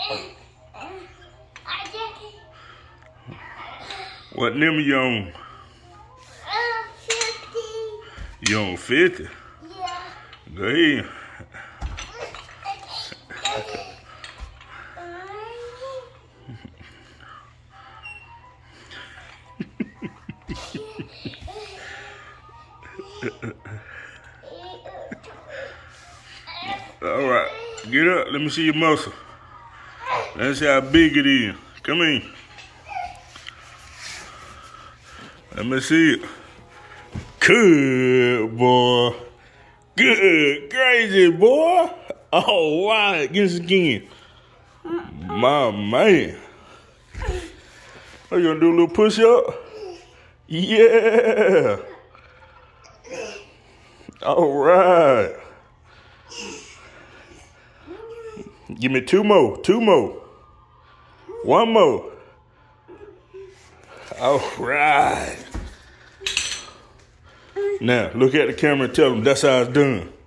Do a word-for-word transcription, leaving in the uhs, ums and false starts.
What number you on? Uh, fifty. You on fifty? Yeah. Go ahead. All right, get up. Let me see your muscle. Let's see how big it is. Come in. Let me see it. Good boy. Good, crazy boy. All right, get us again. My man. Are you gonna do a little push up? Yeah. All right. Give me two more, two more. One more. All right. Now, look at the camera and tell them that's how it's done.